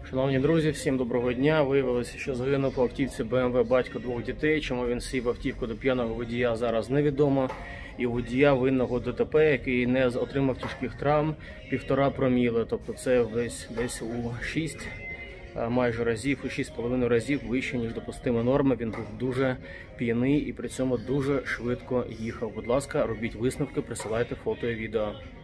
Шановні друзі, всім доброго дня. Виявилося, що загинув по автівці БМВ батько двох дітей. Чому він сів автівку до п'яного водія, зараз невідомо. І водія винного ДТП, який не отримав тяжких травм, 1,5 проміли. Тобто це десь у 6 майже разів, у 6,5 разів вище, ніж допустима норма. Він був дуже п'яний і при цьому дуже швидко їхав. Будь ласка, робіть висновки, присилайте фото і відео.